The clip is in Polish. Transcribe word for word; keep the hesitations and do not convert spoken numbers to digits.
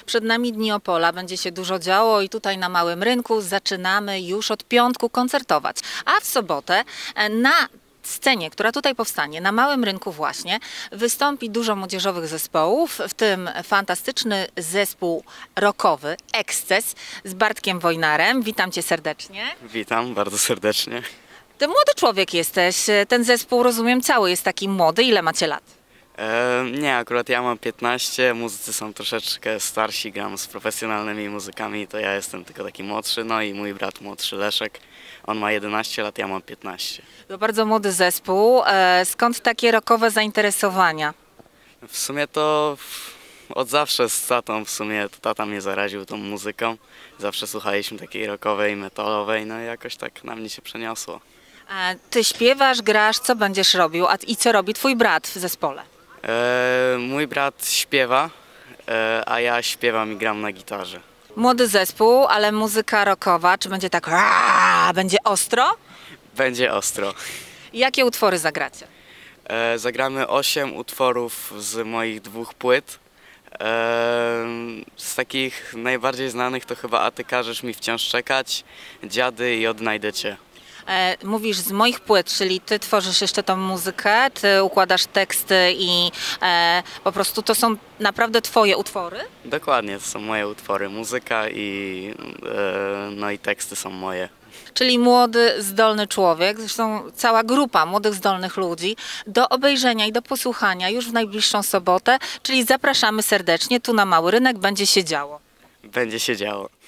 Przed nami Dni Opola, będzie się dużo działo i tutaj na Małym Rynku zaczynamy już od piątku koncertować. A w sobotę e, na scenie, która tutaj powstanie, na Małym Rynku właśnie, wystąpi dużo młodzieżowych zespołów, w tym fantastyczny zespół rockowy Eksces z Bartkiem Wojnarem. Witam Cię serdecznie. Witam bardzo serdecznie. Ty młody człowiek jesteś, ten zespół, rozumiem, cały jest taki młody. Ile macie lat? E, nie, akurat ja mam piętnaście, muzycy są troszeczkę starsi, gram z profesjonalnymi muzykami, to ja jestem tylko taki młodszy, no i mój brat młodszy Leszek, on ma jedenaście lat, ja mam piętnaście. To bardzo młody zespół. E, Skąd takie rockowe zainteresowania? W sumie to od zawsze z tatą, w sumie to tata mnie zaraził tą muzyką, zawsze słuchaliśmy takiej rockowej, metalowej, no i jakoś tak na mnie się przeniosło. E, Ty śpiewasz, grasz, co będziesz robił? A, I co robi twój brat w zespole? E, mój brat śpiewa, e, a ja śpiewam i gram na gitarze. Młody zespół, ale muzyka rockowa. Czy będzie tak, aaa, będzie ostro? Będzie ostro. Jakie utwory zagracie? E, zagramy osiem utworów z moich dwóch płyt. E, z takich najbardziej znanych to chyba A ty każesz mi wciąż czekać, Dziady i Odnajdę cię. E, mówisz z moich płyt, czyli ty tworzysz jeszcze tą muzykę, ty układasz teksty i e, po prostu to są naprawdę twoje utwory? Dokładnie, to są moje utwory, muzyka i, e, no i teksty są moje. Czyli młody, zdolny człowiek, zresztą cała grupa młodych, zdolnych ludzi do obejrzenia i do posłuchania już w najbliższą sobotę, czyli zapraszamy serdecznie, tu na Mały Rynek będzie się działo. Będzie się działo.